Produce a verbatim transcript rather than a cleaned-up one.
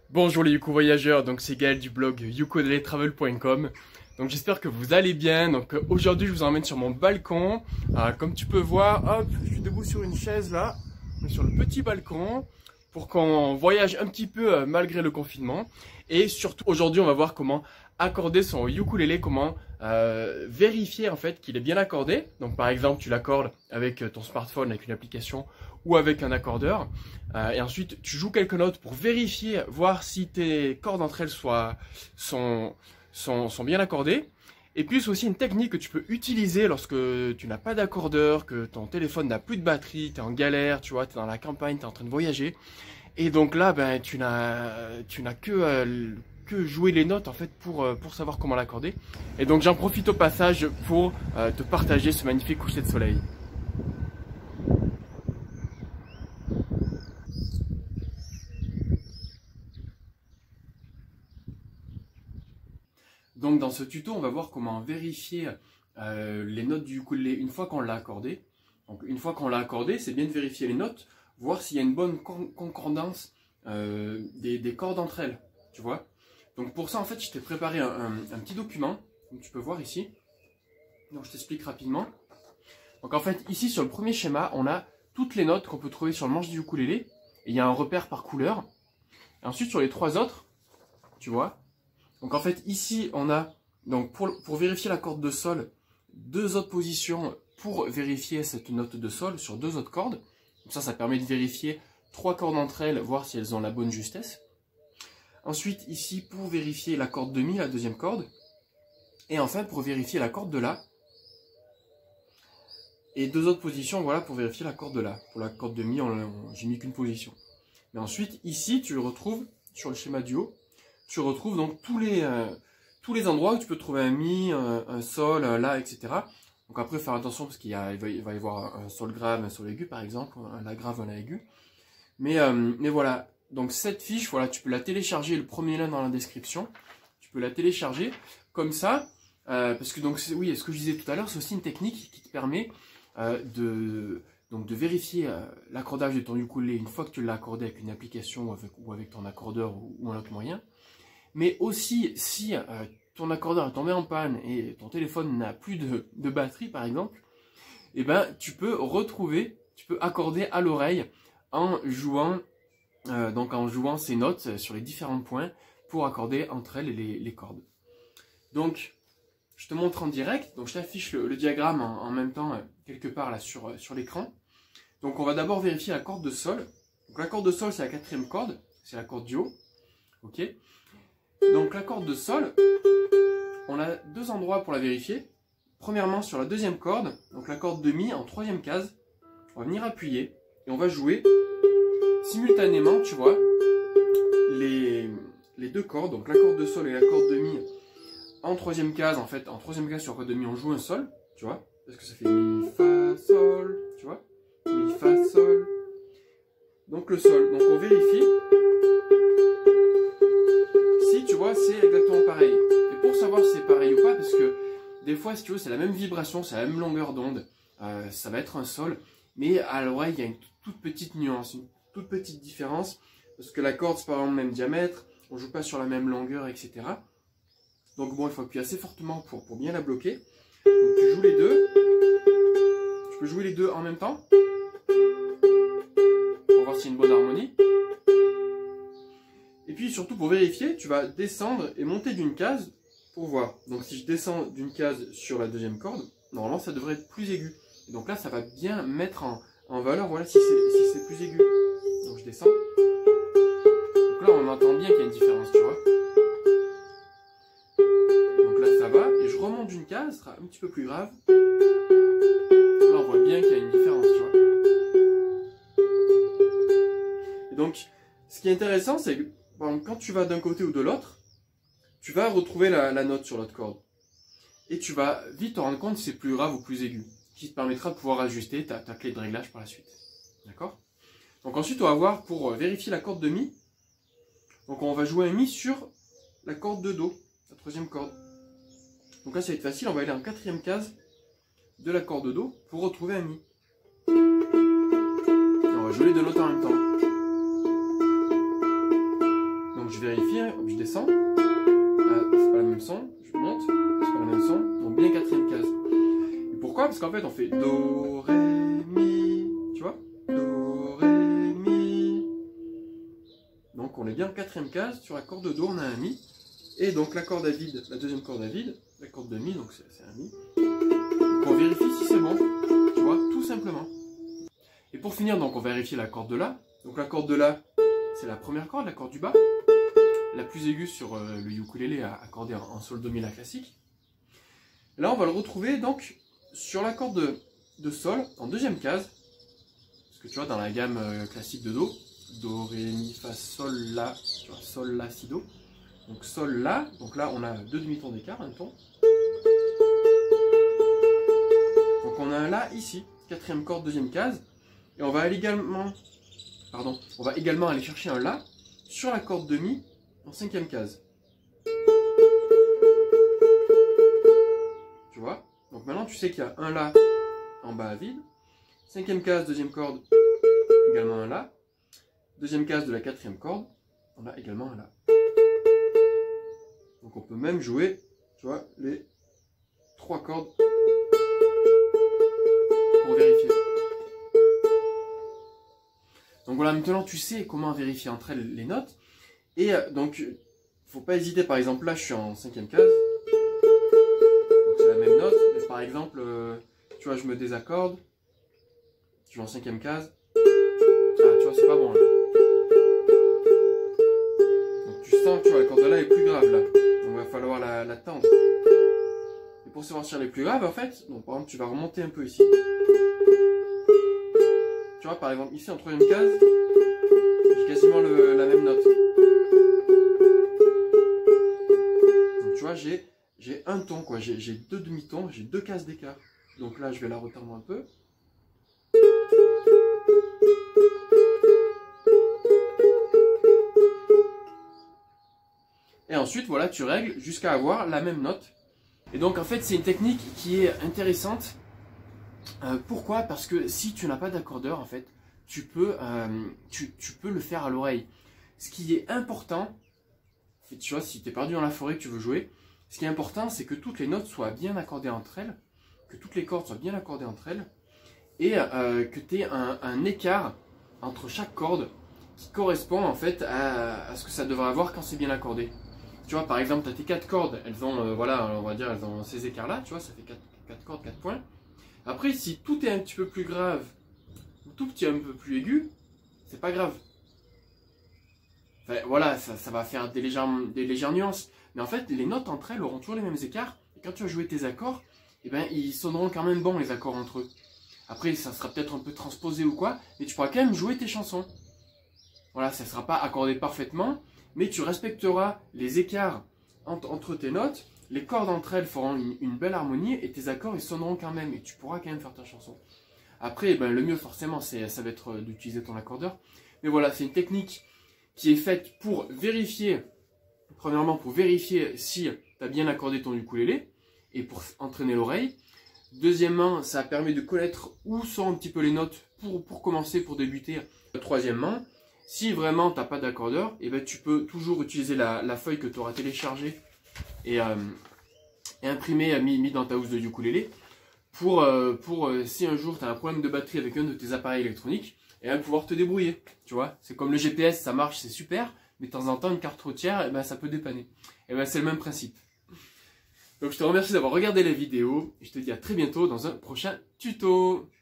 Bonjour les uku voyageurs, donc c'est Gaël du blog ukulele travel point com. Donc j'espère que vous allez bien. Donc euh, aujourd'hui je vous emmène sur mon balcon. Euh, comme tu peux voir, hop, je suis debout sur une chaise là, sur le petit balcon, pour qu'on voyage un petit peu euh, malgré le confinement. Et surtout aujourd'hui on va voir comment accorder son ukulélé, comment euh, vérifier en fait qu'il est bien accordé. Donc par exemple tu l'accordes avec ton smartphone, avec une application ou avec un accordeur. Euh, et ensuite tu joues quelques notes pour vérifier, voir si tes cordes entre elles soient, sont, sont, sont bien accordées. Et puis c'est aussi une technique que tu peux utiliser lorsque tu n'as pas d'accordeur, que ton téléphone n'a plus de batterie, tu es en galère, tu vois, tu es dans la campagne, tu es en train de voyager. Et donc là, ben, tu n'as tu n'as que, euh, que jouer les notes en fait pour, euh, pour savoir comment l'accorder. Et donc j'en profite au passage pour euh, te partager ce magnifique coucher de soleil. Donc dans ce tuto, on va voir comment vérifier euh, les notes du ukulélé une fois qu'on l'a accordé. Donc une fois qu'on l'a accordé, c'est bien de vérifier les notes, voir s'il y a une bonne con concordance euh, des, des cordes entre elles, tu vois. Donc pour ça, en fait, je t'ai préparé un, un, un petit document, comme tu peux voir ici. Donc je t'explique rapidement. Donc en fait, ici sur le premier schéma, on a toutes les notes qu'on peut trouver sur le manche du ukulélé. Et il y a un repère par couleur. Et ensuite sur les trois autres, tu vois. Donc en fait ici on a, donc pour, pour vérifier la corde de sol, deux autres positions pour vérifier cette note de sol sur deux autres cordes. Donc ça, ça permet de vérifier trois cordes entre elles, voir si elles ont la bonne justesse. Ensuite ici pour vérifier la corde de mi, la deuxième corde. Et enfin pour vérifier la corde de la. Et deux autres positions, voilà, pour vérifier la corde de la. Pour la corde de mi, j'ai mis qu'une position. Mais ensuite ici tu le retrouves sur le schéma du haut. Tu retrouves donc tous les, euh, tous les endroits où tu peux trouver un mi, un, un sol, un la, et cetera. Donc après, faire attention parce qu'il va, il va y avoir un sol grave, un sol aigu par exemple, un la grave, un la aigu. Mais, euh, mais voilà, donc cette fiche, voilà, tu peux la télécharger, le premier lien dans la description. Tu peux la télécharger comme ça, euh, parce que donc oui, ce que je disais tout à l'heure, c'est aussi une technique qui te permet euh, de... Donc de vérifier euh, l'accordage de ton ukulélé une fois que tu l'as accordé avec une application ou avec, ou avec ton accordeur ou, ou un autre moyen. Mais aussi, si euh, ton accordeur est tombé en panne et ton téléphone n'a plus de, de batterie, par exemple, eh ben, tu peux retrouver, tu peux accorder à l'oreille en jouant, euh, donc en jouant ces notes sur les différents points pour accorder entre elles les, les cordes. Donc, je te montre en direct. Donc, je t'affiche le, le diagramme en, en même temps, euh, quelque part là sur, sur l'écran. Donc, on va d'abord vérifier la corde de sol. Donc, la corde de sol, c'est la quatrième corde, c'est la corde du haut. Ok. Donc la corde de sol, on a deux endroits pour la vérifier. Premièrement sur la deuxième corde, donc la corde de mi en troisième case, on va venir appuyer et on va jouer simultanément, tu vois, les, les deux cordes, donc la corde de sol et la corde de mi en troisième case. En fait, en troisième case sur la corde de mi, on joue un sol, tu vois, parce que ça fait mi, fa, sol, tu vois, mi, fa, sol. Donc le sol, donc on vérifie. Tu vois, c'est exactement pareil. Et pour savoir si c'est pareil ou pas, parce que des fois, si tu veux, c'est la même vibration, c'est la même longueur d'onde, euh, ça va être un sol, mais à l'oreille, il y a une toute petite nuance, une toute petite différence, parce que la corde, c'est pas vraiment le même diamètre, on joue pas sur la même longueur, et cetera. Donc bon, il faut appuyer assez fortement pour, pour bien la bloquer. Donc tu joues les deux. Tu peux jouer les deux en même temps, pour voir s'il y a une bonne harmonie. Et puis surtout pour vérifier, tu vas descendre et monter d'une case pour voir. Donc si je descends d'une case sur la deuxième corde, normalement ça devrait être plus aigu. Et donc là ça va bien mettre en, en valeur, voilà, si c'est si plus aigu. Donc je descends. Donc là on entend bien qu'il y a une différence, tu vois. Donc là ça va, et je remonte d'une case, ce sera un petit peu plus grave. Là on voit bien qu'il y a une différence, tu vois. Et donc ce qui est intéressant, c'est que quand tu vas d'un côté ou de l'autre, tu vas retrouver la, la note sur l'autre corde. Et tu vas vite te rendre compte si c'est plus grave ou plus aigu. Ce qui te permettra de pouvoir ajuster ta, ta clé de réglage par la suite. D'accord? Donc ensuite, on va voir pour vérifier la corde de mi. Donc on va jouer un mi sur la corde de do, la troisième corde. Donc là, ça va être facile. On va aller en quatrième case de la corde de do pour retrouver un mi. Et on va jouer les deux notes en même temps. Donc je je vérifie, hein, je descends. Ah, c'est pas le même son, je monte, c'est pas le même son, donc bien quatrième case. Et pourquoi? Parce qu'en fait on fait Do, Ré, Mi, tu vois? Do, Ré, Mi. Donc on est bien en quatrième case, sur la corde de Do on a un Mi. Et donc la corde à vide, la deuxième corde à vide, la corde de Mi, donc c'est un Mi. Donc on vérifie si c'est bon, tu vois, tout simplement. Et pour finir, donc on vérifie la corde de La. Donc la corde de La, c'est la première corde, la corde du bas. La plus aiguë sur euh, le ukulélé accordé en, en sol do mi la classique. Là on va le retrouver donc sur la corde de, de sol en deuxième case. Parce que tu vois dans la gamme euh, classique de Do, Do, Ré, Mi, Fa, Sol, La, tu vois, Sol, La, Si, Do. Donc Sol, La, donc là on a deux demi-tons d'écart, un ton. Donc on a un La ici, quatrième corde, deuxième case. Et on va aller également, pardon, on va également aller chercher un La sur la corde de Mi en cinquième case. Tu vois? Donc maintenant tu sais qu'il y a un La en bas à vide. Cinquième case, deuxième corde, également un La. Deuxième case de la quatrième corde, on a également un La. Donc on peut même jouer, tu vois, les trois cordes pour vérifier. Donc voilà, maintenant tu sais comment vérifier entre elles les notes. Et donc, faut pas hésiter, par exemple, là je suis en cinquième case. Donc c'est la même note, mais par exemple, euh, tu vois, je me désaccorde. Je suis en cinquième case. Ah, tu vois, c'est pas bon là. Donc tu sens, tu vois, la corde de là est plus grave là. Donc il va falloir la, la tendre. Et pour savoir si elle est plus grave, en fait, donc par exemple, tu vas remonter un peu ici. Tu vois, par exemple, ici en troisième case, j'ai quasiment le, la même note. Donc tu vois, j'ai un ton, quoi. J'ai deux demi-tons, j'ai deux cases d'écart. Donc là, je vais la retendre un peu. Et ensuite, voilà, tu règles jusqu'à avoir la même note. Et donc, en fait, c'est une technique qui est intéressante. Euh, pourquoi? Parce que si tu n'as pas d'accordeur, en fait, tu peux, euh, tu, tu peux le faire à l'oreille. Ce qui est important, tu vois, si tu es perdu dans la forêt que tu veux jouer, ce qui est important, c'est que toutes les notes soient bien accordées entre elles, que toutes les cordes soient bien accordées entre elles, et euh, que tu aies un, un écart entre chaque corde qui correspond en fait à, à ce que ça devrait avoir quand c'est bien accordé. Tu vois, par exemple, tu as tes quatre cordes, elles ont, euh, voilà, on va dire, elles ont ces écarts-là, tu vois, ça fait quatre cordes, quatre points. Après, si tout est un petit peu plus grave, ou tout petit un peu plus aigu, c'est pas grave. Enfin, voilà, ça, ça va faire des légères, des légères nuances. Mais en fait, les notes entre elles auront toujours les mêmes écarts. Et quand tu vas jouer tes accords, eh ben, ils sonneront quand même bons, les accords entre eux. Après, ça sera peut-être un peu transposé ou quoi, mais tu pourras quand même jouer tes chansons. Voilà, ça ne sera pas accordé parfaitement, mais tu respecteras les écarts entre, entre tes notes. Les cordes entre elles feront une, une belle harmonie et tes accords, ils sonneront quand même. Et tu pourras quand même faire ta chanson. Après, ben, le mieux forcément, ça va être d'utiliser ton accordeur. Mais voilà, c'est une technique qui est faite pour vérifier, premièrement pour vérifier si tu as bien accordé ton ukulélé et pour entraîner l'oreille. Deuxièmement, ça permet de connaître où sont un petit peu les notes pour, pour commencer, pour débuter. Troisièmement, si vraiment tu n'as pas d'accordeur, eh ben, tu peux toujours utiliser la, la feuille que tu auras téléchargée et, euh, et imprimée, mis, mis dans ta housse de ukulélé pour, euh, pour euh, si un jour tu as un problème de batterie avec un de tes appareils électroniques, et bien pouvoir te débrouiller, tu vois. C'est comme le G P S, ça marche, c'est super, mais de temps en temps, une carte routière, eh ben, ça peut dépanner. Et ben, c'est le même principe. Donc, je te remercie d'avoir regardé la vidéo, et je te dis à très bientôt dans un prochain tuto.